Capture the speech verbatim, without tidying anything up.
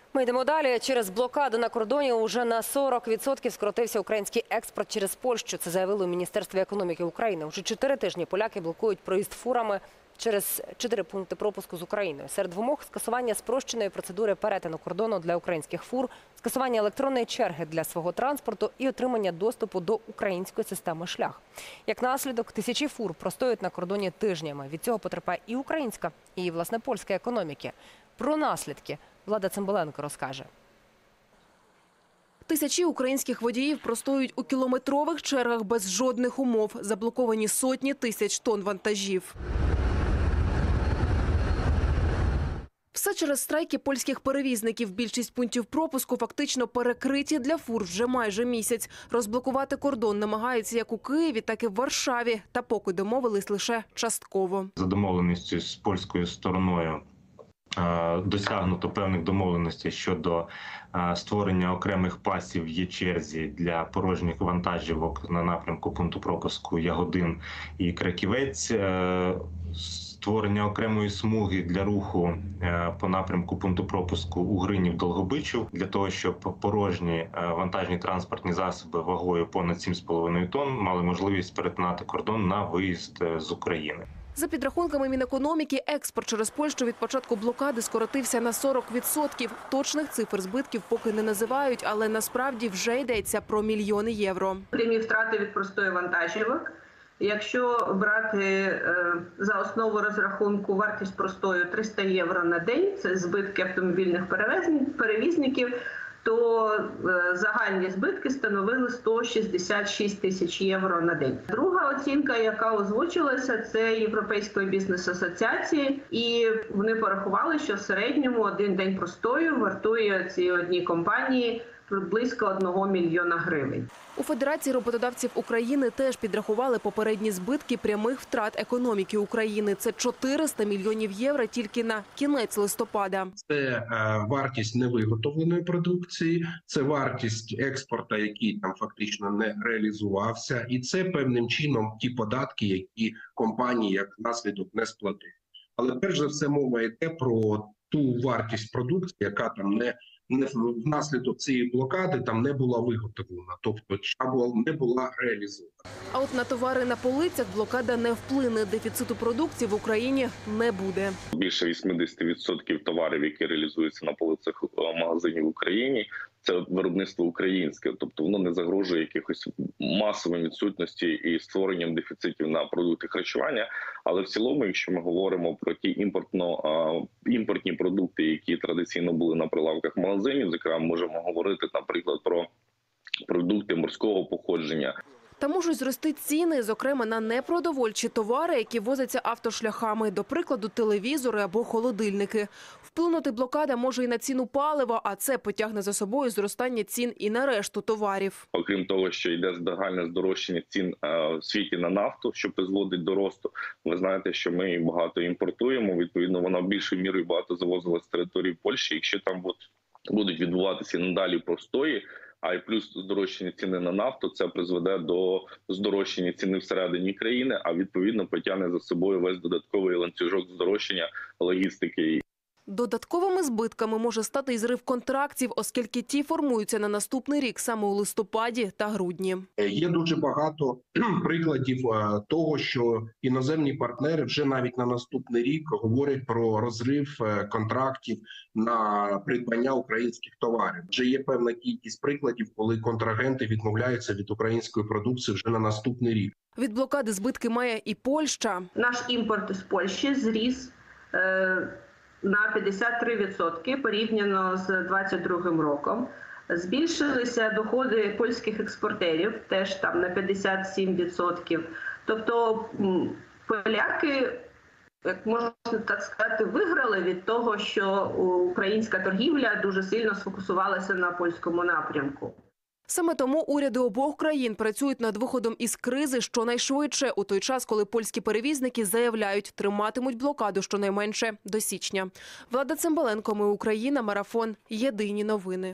Ми йдемо далі. Через блокаду на кордоні уже на сорок відсотків скоротився український експорт через Польщу. Це заявили у Міністерстві економіки України. Уже чотири тижні поляки блокують проїзд фурами через чотири пункти пропуску з Україною. Серед вимог – скасування спрощеної процедури перетину кордону для українських фур, скасування електронної черги для свого транспорту і отримання доступу до української системи «Шлях». Як наслідок, тисячі фур простоюють на кордоні тижнями. Від цього потерпає і українська, і, власне, польська економіки. Про наслідки Влада Цимбаленко розкаже. Тисячі українських водіїв простоюють у кілометрових чергах без жодних умов. Заблоковані сотні тисяч тонн вантажів. Все через страйки польських перевізників. Більшість пунктів пропуску фактично перекриті для фур вже майже місяць. Розблокувати кордон намагаються як у Києві, так і в Варшаві. Та поки домовились лише частково. За домовленістю з польською стороною досягнуто певних домовленостей щодо створення окремих пасів в Є-черзі для порожніх вантажівок на напрямку пункту пропуску Ягодин і Краківець, створення окремої смуги для руху по напрямку пункту пропуску Угринів-Долгобичів, для того, щоб порожні вантажні транспортні засоби вагою понад сім з половиною тонн мали можливість перетинати кордон на виїзд з України. За підрахунками Мінекономіки, експорт через Польщу від початку блокади скоротився на сорок відсотків. Точних цифр збитків поки не називають, але насправді вже йдеться про мільйони євро. Прямі втрати від простої вантажівок. Якщо брати е, за основу розрахунку вартість простою триста євро на день, це збитки автомобільних перевізників, то е, загальні збитки становили сто шістдесят шість тисяч євро на день. Друга оцінка, яка озвучилася, це Європейської бізнес-асоціації, і вони порахували, що в середньому один день простою вартує цій одній компанії близько одного мільйона гривень. У Федерації роботодавців України теж підрахували попередні збитки прямих втрат економіки України. Це чотириста мільйонів євро тільки на кінець листопада. Це е, вартість невиготовленої продукції, це вартість експорту, який там фактично не реалізувався, і це певним чином ті податки, які компанії як наслідок не сплатили. Але перш за все мова йде про ту вартість продукції, яка там не Не внаслідок цієї блокади там не була виготовлена, тобто або не була реалізована. А от на товари на полицях блокада не вплине. Дефіциту продукції в Україні не буде. Більше вісімдесят відсотків товарів, які реалізуються на полицях магазинів в Україні, це виробництво українське, тобто воно не загрожує якихось масової відсутності і створенням дефіцитів на продукти харчування. Але в цілому, якщо ми говоримо про ті імпортно імпортні продукти, які традиційно були на прилавках магазинів, зокрема, можемо говорити, наприклад, про продукти морського походження. Та можуть зрости ціни, зокрема на непродовольчі товари, які возяться автошляхами, до прикладу, телевізори або холодильники. Вплинути блокада може і на ціну палива, а це потягне за собою зростання цін і на решту товарів. Окрім того, що йде загальне здорожчання цін в світі на нафту, що призводить до росту. Ви знаєте, що ми багато імпортуємо, відповідно, вона більшою мірою багато завозила з території Польщі. Якщо там будуть відбуватися надалі простої, а й плюс здорожчання ціни на нафту, це призведе до здорожчання ціни всередині країни, а відповідно потягне за собою весь додатковий ланцюжок здорожчання логістики. Додатковими збитками може стати і зрив контрактів, оскільки ті формуються на наступний рік саме у листопаді та грудні. Є дуже багато прикладів того, що іноземні партнери вже навіть на наступний рік говорять про розрив контрактів на придбання українських товарів. Вже є певна кількість прикладів, коли контрагенти відмовляються від української продукції вже на наступний рік. Від блокади збитки має і Польща. Наш імпорт з Польщі зріс е на п'ятдесят три відсотки порівняно з двадцять другим роком. Збільшилися доходи польських експортерів теж там на п'ятдесят сім відсотків. Тобто поляки, як можна так сказати, виграли від того, що українська торгівля дуже сильно сфокусувалася на польському напрямку. Саме тому уряди обох країн працюють над виходом із кризи щонайшвидше, у той час, коли польські перевізники заявляють, триматимуть блокаду щонайменше до січня. Влада Цимбаленко, ми Україна, марафон, єдині новини.